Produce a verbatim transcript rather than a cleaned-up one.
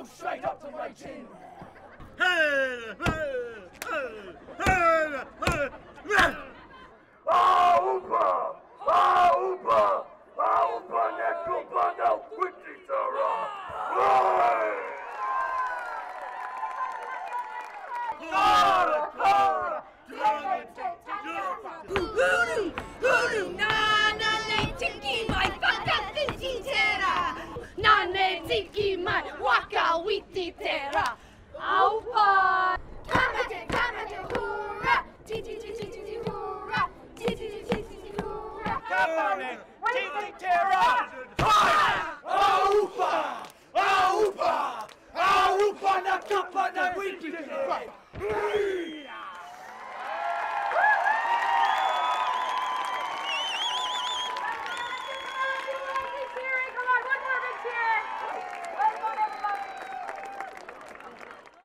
go straight up to my chin. Aupa! Aupa! Aupa nekubana wikitara! Kara! Kara! Hoodoo! Hoodoo! Nana tiki mai whakawhiti tera! Nane tiki mai waka witi tera! Aupa! Kamate, kamate, hurrah! Titi, titi, titi, hurrah! Titi, titi, titi, hurrah! Kamane, titi, tera! Aupa! Aupa! Aupa na kapana wiki tera!